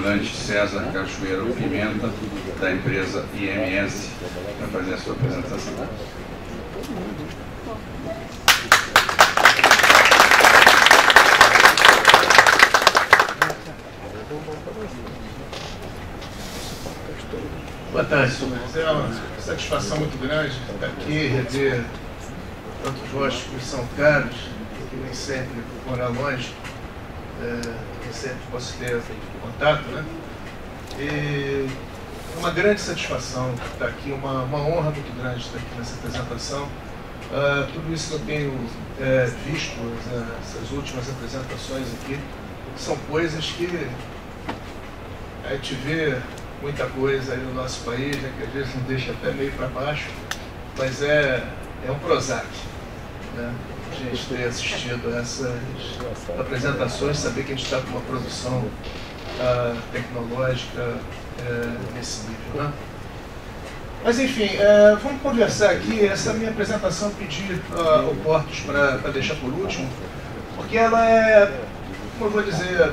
comandante César Cachoeiro Pimenta, da empresa IMS, para fazer a sua apresentação. Boa tarde, senhores. É uma satisfação muito grande estar aqui, rever tantos rostos que são caros, que nem sempre moram longe, nem sempre posso ter contato, né? E é uma grande satisfação estar aqui, uma honra muito grande estar aqui nessa apresentação. Tudo isso que eu tenho visto, essas últimas apresentações aqui, são coisas que a gente vê muita coisa aí no nosso país, né, que às vezes nos deixa até meio para baixo, mas é um Prozac, né? A gente ter assistido a essas apresentações, saber que a gente está com uma produção tecnológica nesse nível, né? Mas enfim, vamos conversar aqui. Essa minha apresentação pedi ao Portos para deixar por último, porque ela como eu vou dizer,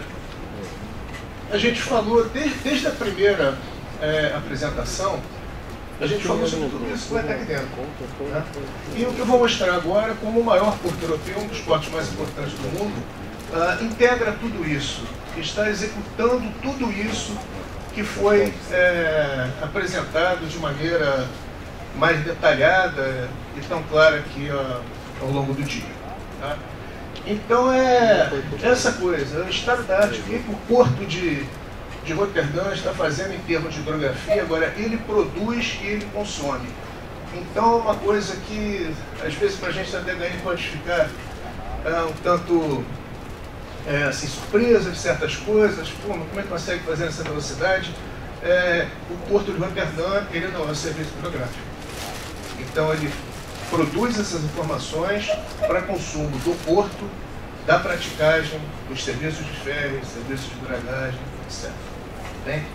a gente falou desde a primeira apresentação, a gente falou sobre tudo isso que vai estar aqui dentro, né? E o que eu vou mostrar agora, como o maior porto europeu, um dos portos mais importantes do mundo, integra tudo isso, está executando tudo isso que foi apresentado de maneira mais detalhada e tão clara aqui ao longo do dia, tá? Então essa coisa, o estado da arte, o que o porto de Roterdã está fazendo em termos de hidrografia, agora ele produz e ele consome. Então é uma coisa que às vezes para a gente até pode ficar um tanto assim, surpresa de certas coisas. Pô, como é que consegue fazer nessa velocidade? O porto de Roterdã, ele não é um serviço hidrográfico. Então ele produz essas informações para consumo do porto, da praticagem, dos serviços de ferry, serviços de dragagem, etc. Bem?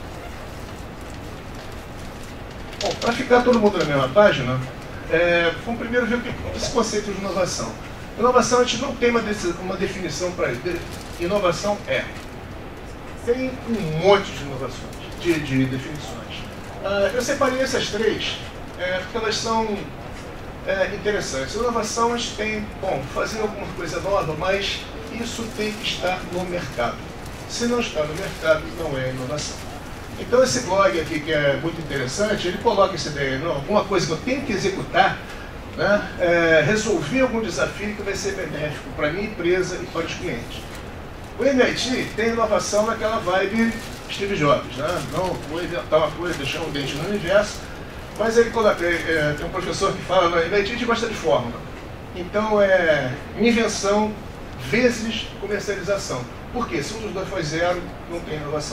Bom, para ficar todo mundo na mesma página, vamos primeiro ver esse conceito de inovação. Inovação, a gente não tem uma definição para isso. Inovação tem um monte de inovações, de definições. Eu separei essas três, porque elas são interessantes. Inovação, a gente tem, fazer alguma coisa nova, mas isso tem que estar no mercado. Se não está no mercado, não é inovação. Então esse blog aqui, que é muito interessante, ele coloca essa ideia, não, alguma coisa que eu tenho que executar, né, resolver algum desafio que vai ser benéfico para a minha empresa e para os clientes. O MIT tem inovação naquela vibe Steve Jobs, né? Não vou inventar uma coisa, deixar um dente no universo, mas ele coloca, tem um professor que fala, no MIT a gente gosta de fórmula. Então invenção vezes comercialização. Por quê? Se um dos dois for zero, não tem inovação.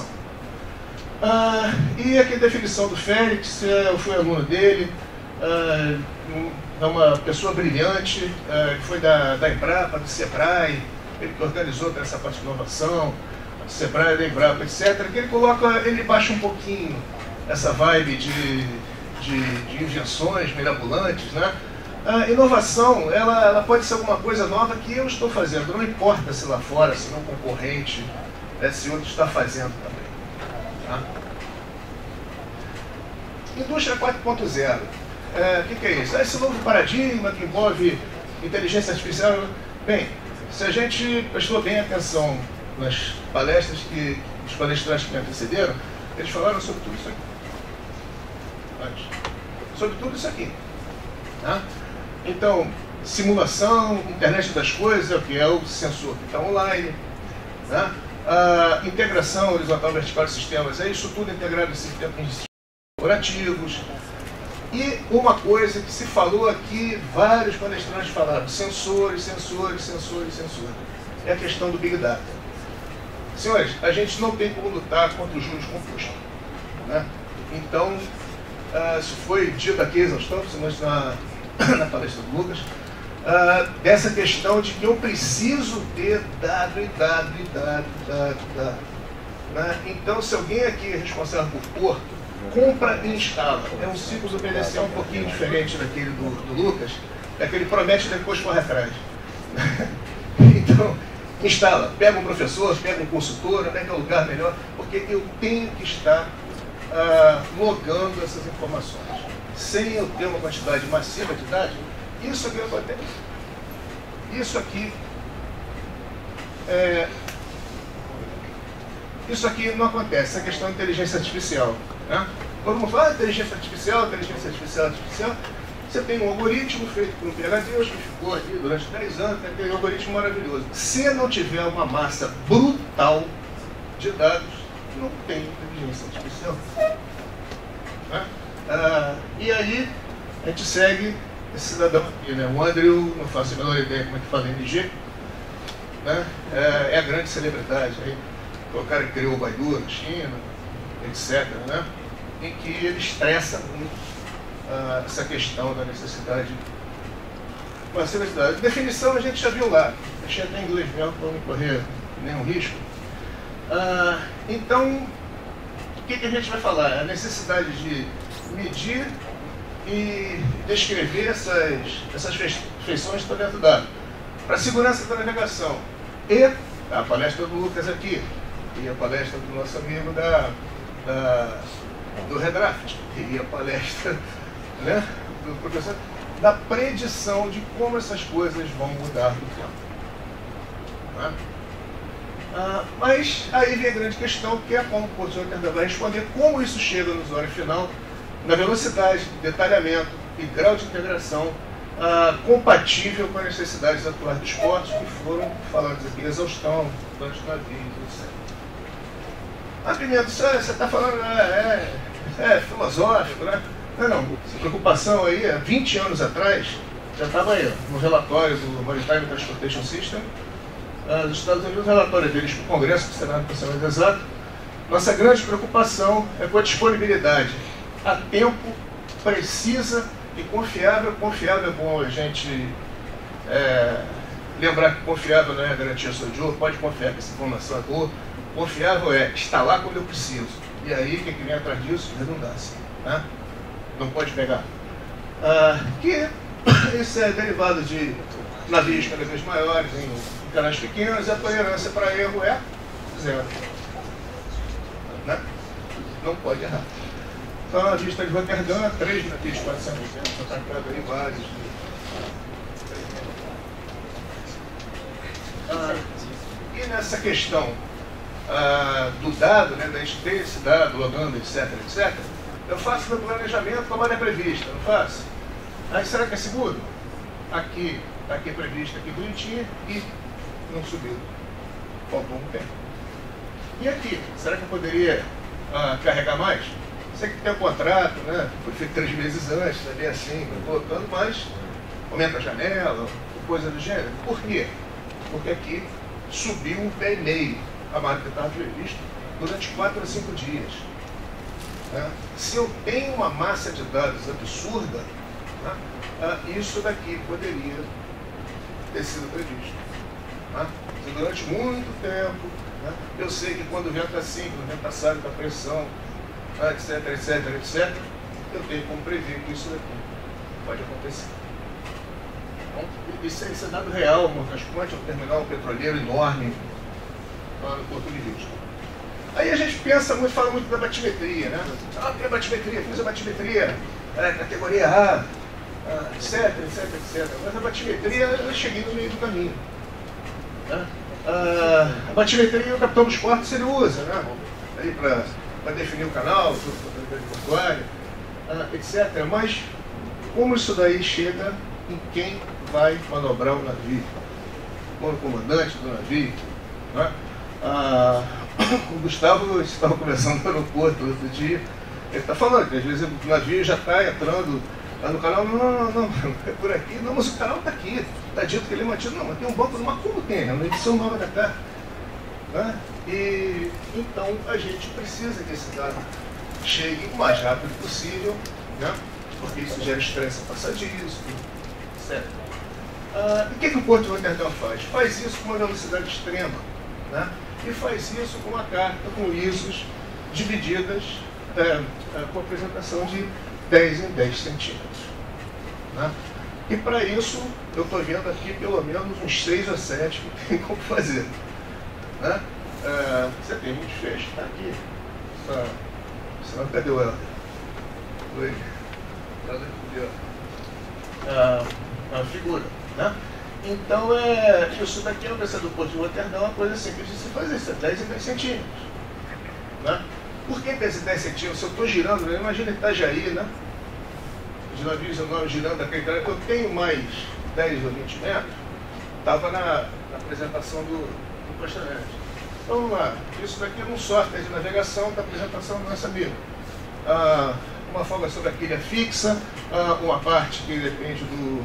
E aqui a definição do Félix, eu fui aluno dele, é uma pessoa brilhante, que foi da Embrapa, do Sebrae, ele que organizou toda essa parte de inovação, do Sebrae, da Embrapa, etc. Que ele baixa um pouquinho essa vibe de invenções mirabolantes, né? A inovação, ela pode ser alguma coisa nova que eu estou fazendo, não importa se lá fora, se não concorrente, se outro está fazendo também. Tá? Indústria 4.0. O que é isso? Esse novo paradigma que envolve inteligência artificial. Bem, se a gente prestou bem atenção nas palestras que os palestrantes que me antecederam, eles falaram sobre tudo isso aqui. Sobre tudo isso aqui. Tá? Então, simulação, internet das coisas, o que é o sensor que está online, né? Integração horizontal vertical de sistemas, isso tudo integrado em sistemas corporativos. E uma coisa que se falou aqui, vários palestrantes falaram, sensores. É a questão do Big Data. Senhores, a gente não tem como lutar contra os juros compostos, né? Então, isso foi dito aqui, exaustão, principalmente na palestra do Lucas, dessa questão de que eu preciso ter dado. Né? Então, se alguém aqui é responsável por porto, compra e instala. É um ciclo do PDCA um pouquinho diferente daquele do Lucas, daquele promete e depois corre atrás. Então, instala, pega um professor, pega um consultor, pega um lugar melhor, porque porque eu tenho que estar logando essas informações. Sem eu ter uma quantidade massiva de dados, isso aqui acontece. Isso aqui não acontece, essa questão de inteligência artificial. Né? Quando eu falo inteligência artificial, você tem um algoritmo feito por um PhD que ficou ali durante 10 anos, tem aquele algoritmo maravilhoso. Se não tiver uma massa brutal de dados, não tem inteligência artificial. Né? E aí, a gente segue esse cidadão aqui, né? O Andrew, não faço a menor ideia como é que fala NG, né? É a grande celebridade aí. O cara que criou o Baidu na China, etc., né? Em que ele estressa muito essa questão da necessidade massiva de dados. Definição a gente já viu lá, deixei até em inglês mesmo para não correr nenhum risco. Então, o que a gente vai falar? A necessidade de medir e descrever essas feições que estão dentro do dado. Para a segurança da navegação. E a palestra do Lucas aqui, e a palestra do nosso amigo do Redraft, e a palestra, né, do professor, da predição de como essas coisas vão mudar no tempo. Né? Mas aí vem a grande questão, que é como o professor vai responder como isso chega no usuário final, na velocidade, detalhamento e grau de integração compatível com as necessidades atuais dos portos, que foram falados aqui, exaustão, tantos navios, etc. Pimenta, você está falando, filosófico, né? Não, essa preocupação aí, há 20 anos atrás, já estava aí, no relatório do Maritime Transportation System, dos Estados Unidos, o relatório deles para o Congresso, do Senado, para ser mais exato. Nossa grande preocupação é com a disponibilidade a tempo, precisa e confiável. Confiável é bom a gente lembrar que confiável não é garantia sua de ouro, pode confiar que essa informação é boa. Confiável é estar lá quando eu preciso. E aí, o que vem atrás disso? Redundância. Né? Não pode pegar. Que isso é derivado de navios cada vez maiores, em canais pequenos, e a tolerância para erro é zero. Né? Não pode errar. Então, a vista de Roterdã, 3 navios 400, atacado aí vários. E nessa questão do dado, né, da gente ter esse dado, logando, etc., eu faço meu planejamento como é prevista, não faço? Aí será que é seguro? Aqui, está aqui previsto, aqui bonitinho, e não subiu. Faltou um tempo. E aqui, será que eu poderia carregar mais? Sei que tem um contrato, né? Foi feito 3 meses antes, ali assim, colocando, mas aumenta a janela, coisa do gênero. Por quê? Porque aqui subiu um pé e meio a marca que estava prevista durante 4 a 5 dias. Né? Se eu tenho uma massa de dados absurda, né, isso daqui poderia ter sido previsto. Né? Se durante muito tempo, né, eu sei que quando o vento está assim, quando o vento está assado, está pressão, etc., eu tenho como prever que isso daqui pode acontecer. Bom, isso é dado real, Montasponte é um terminal petroleiro enorme lá no Porto de Rio. Aí a gente pensa muito, fala muito da batimetria, né? Tem a batimetria, fiz a batimetria, categoria A, etc. Mas a batimetria, eu cheguei no meio do caminho. Né? A batimetria o capitão dos portos ele usa, né? Aí para definir o canal, portuário, etc. Mas como isso daí chega em quem vai manobrar o navio? Como o comandante do navio? Né? O Gustavo estava conversando no aeroporto outro dia, ele está falando que às vezes o navio já está entrando no canal, não, é por aqui, não, mas o canal está aqui, está dito que ele é mantido, não, mas tem um banco, mas como tem? É uma edição nova da carta. Né? E então a gente precisa que esse dado chegue o mais rápido possível, né? Porque isso gera estresse passadístico, etc. E o que o Porto de Roterdã faz? Faz isso com uma velocidade extrema, né? E faz isso com uma carta com ISOs divididas com apresentação de 10 em 10 centímetros. Né? E para isso, eu estou vendo aqui pelo menos uns 6 a 7 que tem como fazer. Né? Você tem um desfecho, está aqui. Cadê o Helder? Oi. A figura, né? Então, isso daqui no descer do Porto de Roterdão é uma coisa simples de se fazer, isso é 10 e 10 centímetros. Né? Por que 10 e 10 centímetros? Se eu estou girando, né? Imagina Itajaí, né? Os navios 19 girando aqui, eu tenho mais 10 ou 20 metros, estava na apresentação do Costanete. Então, vamos lá, isso daqui é um software de navegação da apresentação do nosso amigo. Uma folga sobre a quilha fixa, uma parte que depende do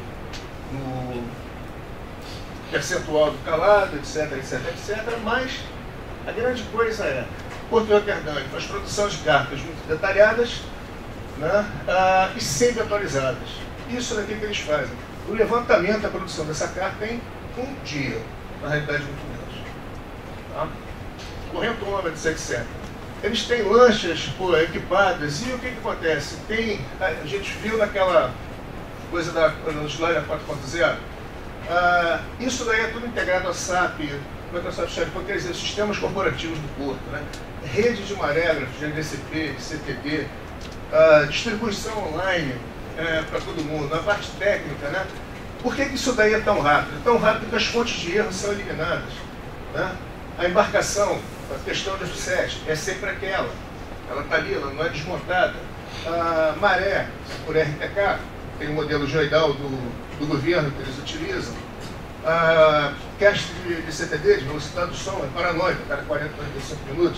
percentual do calado, etc, etc, etc, mas a grande coisa é Porto de Roterdão faz produção de cartas muito detalhadas, né, e sempre atualizadas. Isso daqui que eles fazem. O levantamento da produção dessa carta em um dia, na realidade muito menos. Tá? Correntômetros, etc. Eles têm lanchas equipadas, e o que acontece? A gente viu naquela coisa no slide 4.0, isso daí é tudo integrado a SAP, Microsoft SharePoint, quer dizer, sistemas corporativos do Porto, né? Rede de marégrafos, de NDCP, de CTD, distribuição online para todo mundo, na parte técnica, né? Por que isso daí é tão rápido? É tão rápido que as fontes de erro são eliminadas, né? A embarcação, a questão de offset, é sempre aquela. Ela está ali, ela não é desmontada. A maré, por RTK, tem um modelo geoidal do governo que eles utilizam. A cache de CTD, de velocidade do som, é paranoica, cada 40, 45 minutos.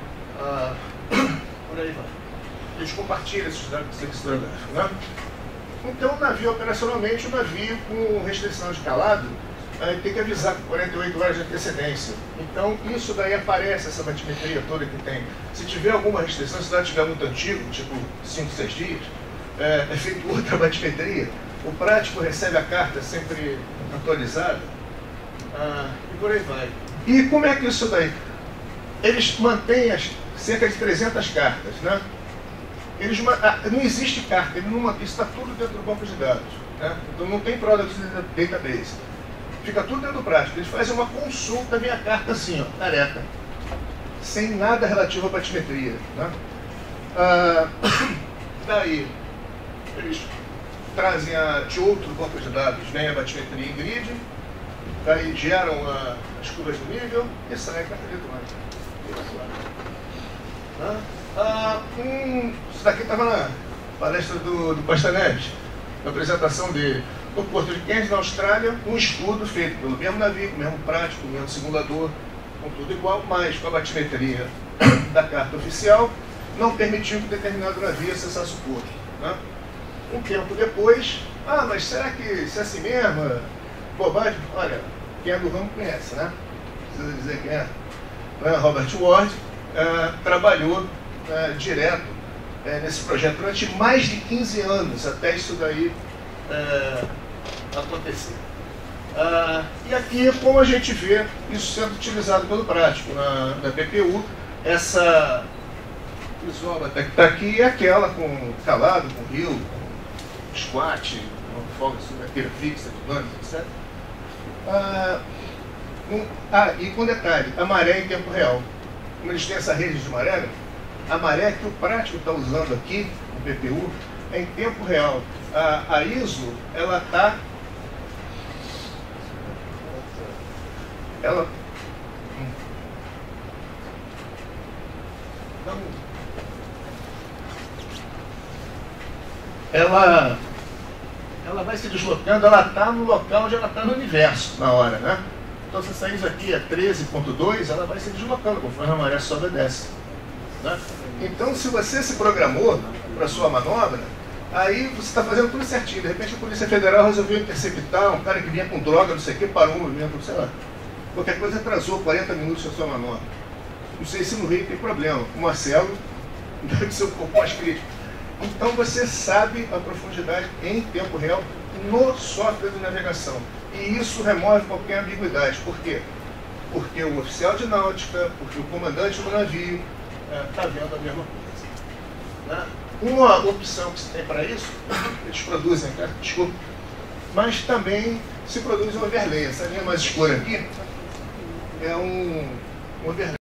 Por aí vai. Eles compartilham esses dados criptográficos, né? Então, o navio, operacionalmente, o navio com restrição de calado, tem que avisar com 48 horas de antecedência. Então, isso daí aparece, essa batimetria toda que tem. Se tiver alguma restrição, se o dado estiver muito antigo, tipo 5, 6 dias, é feito outra batimetria. O prático recebe a carta sempre atualizada, e por aí vai. E como é que isso daí? Eles mantêm cerca de 300 cartas, né? Não existe carta, isso está tudo dentro do banco de dados, né? Então não tem product database. Fica tudo dentro do prático. Eles fazem uma consulta, vem a carta assim, ó, tarefa, sem nada relativo à batimetria, né? Daí, eles trazem de outro banco de dados, vem a batimetria em grid, daí geram as curvas do nível e sai a carta eletrônica. Isso daqui estava na palestra do Costanete, na apresentação dele. No Porto de Cairns, na Austrália, um estudo feito pelo mesmo navio, com o mesmo prático, com o mesmo simulador, com tudo igual, mas com a batimetria da carta oficial, não permitiu que determinado navio acessasse o porto, né? Um tempo depois, mas será que isso é assim mesmo? Bobagem? Olha, quem é do ramo conhece, né? Precisa dizer quem é. Robert Ward trabalhou direto nesse projeto durante mais de 15 anos, até isso daí acontecer. E aqui, como a gente vê isso sendo utilizado pelo prático na PPU, essa isóbata que está aqui é aquela com calado, com rio, com squat, com folga sobre a quilha fixa, dinâmica, etc. E com detalhe, a maré em tempo real. Como eles têm essa rede de maré, a maré que o prático está usando aqui, no PPU, é em tempo real. A ISO, ela está... Ela vai se deslocando, ela está no local onde ela está no universo, na hora, né? Então, se essa ISO aqui é 13.2, ela vai se deslocando, conforme a maré sobe e desce, né? Então, se você se programou para a sua manobra, aí você está fazendo tudo certinho. De repente, a Polícia Federal resolveu interceptar um cara que vinha com droga, não sei o que, parou o movimento, sei lá. Qualquer coisa atrasou 40 minutos a sua manobra. Não sei se no Rio tem problema. O Marcelo deve ser um pouco mais crítico. Então, você sabe a profundidade em tempo real no software de navegação. E isso remove qualquer ambiguidade. Por quê? Porque o oficial de náutica, porque o comandante do navio está vendo a mesma coisa, né? Uma opção que se tem para isso, eles produzem, desculpa, mas também se produz um overlay. Essa linha mais escura aqui é um overlay.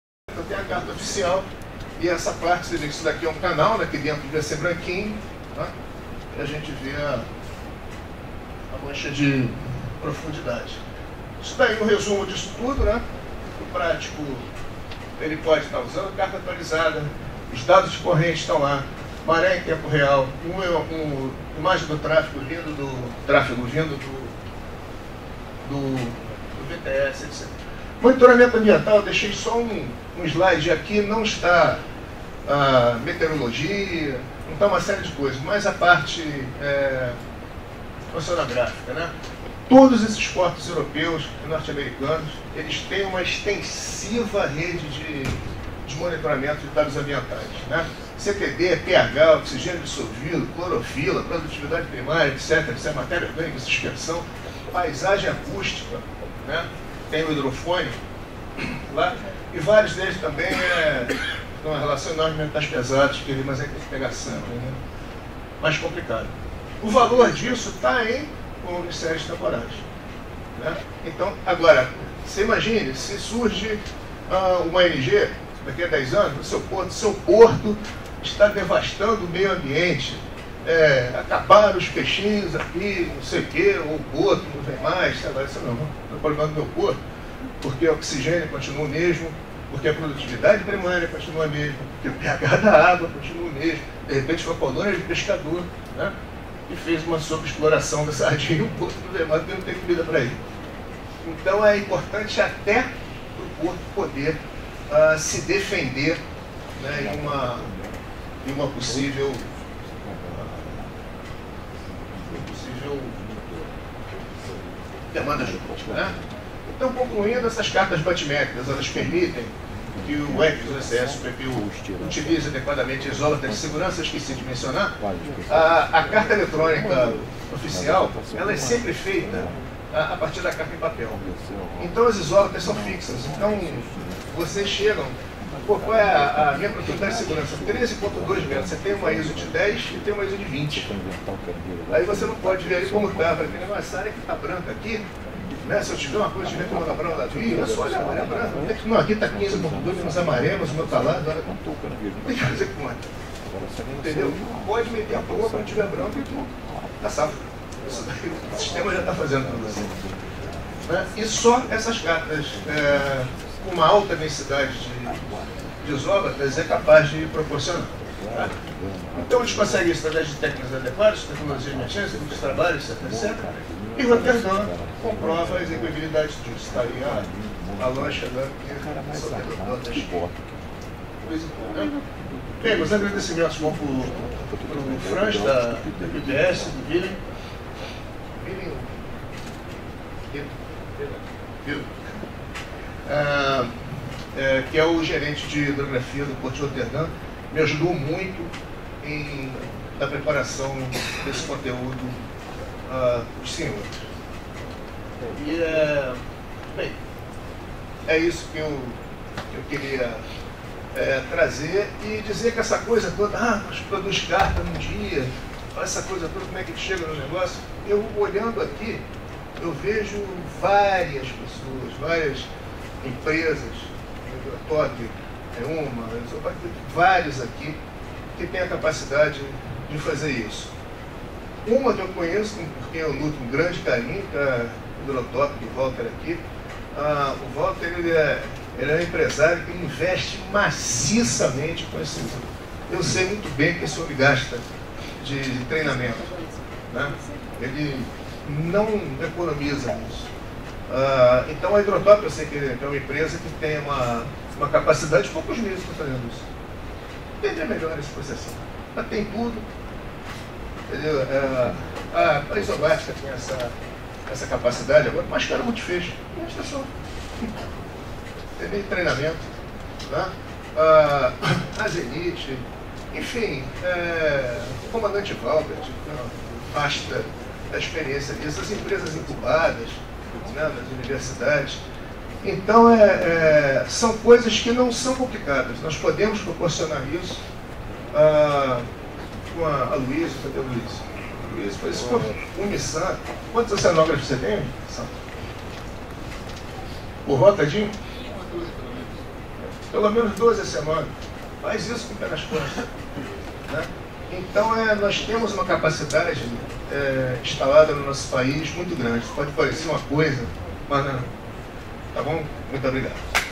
tem a carta oficial, e essa parte, você vê que isso daqui é um canal, né, que dentro devia ser branquinho, tá? E a gente vê a mancha de profundidade. Isso daí é um resumo disso tudo, né? O prático, ele pode estar usando a carta atualizada, os dados de corrente estão lá, maré em tempo real, imagem do tráfego vindo do VTS, etc. Monitoramento ambiental, eu deixei só um slide aqui, não está meteorologia, não está uma série de coisas, mas a parte oceanográfica, né? Todos esses portos europeus e norte-americanos, eles têm uma extensiva rede de monitoramento de dados ambientais, né? CTD, pH, oxigênio dissolvido, clorofila, produtividade primária, etc., matéria orgânica, suspensão, paisagem acústica, né? Tem o hidrofone lá, e vários deles também têm uma relação enorme com metais pesados, mas aí tem que pegar sangue, né? Mais complicado. O valor disso está em séries temporais, né? Então, agora, você imagine se surge uma ONG daqui a 10 anos, seu porto está devastando o meio ambiente, acabaram os peixinhos aqui, não sei o quê, ou o porto não vem mais, sei lá, isso não é o problema do meu porto, porque o oxigênio continua o mesmo, porque a produtividade primária continua a mesma, porque o pH da água continua o mesmo, de repente foi uma colônia de pescador, né? E fez uma sobreexploração da sardinha e o porto do demais porque não tem comida para ele. Então é importante até para o porto poder se defender, né, em uma possível demanda jurídica, né? Então, concluindo, essas cartas batimétricas, elas permitem que o EPIS, o PPU, utilize adequadamente isólatras de segurança. Eu esqueci de mencionar. A carta eletrônica oficial, ela é sempre feita a partir da carta em papel. Então, as isólatras são fixas. Então, vocês chegam... Pô, qual é a minha profundidade de segurança? 13.2 metros. Você tem uma ISO de 10 e tem uma ISO de 20. Aí você não pode ver aí como está. Vai ter essa área que está branca aqui, né? Se eu tiver uma coisa, tiver como está branca lá, é só olhar a área branca. Não, aqui está 15.2 menos amarelos, o meu está lá. Tem que fazer conta. Entendeu? Pode meter a boa quando tiver branco e tudo. Está salvo. O sistema já está fazendo para você. Né? E só essas cartas com uma alta densidade de isólatras é capaz de proporcionar. Tá? Então eles conseguem isso através de técnicas adequadas, tecnologias emergentes, grupos de trabalho, etc. E Roterdã comprova a execuibilidade disso. Está aí a lógica da Bem, os agradecimentos vão para o Franz, da PBS, do William. Que é o gerente de hidrografia do Porto de Roterdã, me ajudou muito na preparação desse conteúdo dos senhores. E, bem, é isso que eu queria trazer e dizer que essa coisa toda, nós produz carta num dia, essa coisa toda, como é que chega no negócio, eu olhando aqui, eu vejo várias pessoas, várias empresas, Top é uma, vários aqui que têm a capacidade de fazer isso. Uma que eu conheço, porque eu nutro um grande carinho, que é o Hidrotop, o Walter aqui. O Walter ele é um empresário que investe maciçamente com esse uso. Eu sei muito bem que esse homem gasta de treinamento, né? Ele não economiza nisso. Então a Hidrotop, eu sei que é uma empresa que tem uma capacidade de poucos meses para fazendo isso. Entender melhor esse processo. Mas tem tudo. Entendeu? A Isobática tem essa capacidade agora, mas cara muito fecho. Uma estação. Tem treinamento. Né? A Zenit, enfim, o comandante Valbert, basta da experiência disso, as empresas incubadas, né, nas universidades. Então, são coisas que não são complicadas. Nós podemos proporcionar isso com a Luísa. Cadê o Luísa? Luísa, se for um Nissan, quantos oceanógrafos você tem? Por volta de... pelo menos 12 a semana. Faz isso com o pé nas costas. Né? Então, nós temos uma capacidade instalada no nosso país muito grande. Pode parecer uma coisa, mas não. Tá bom? Muito obrigado.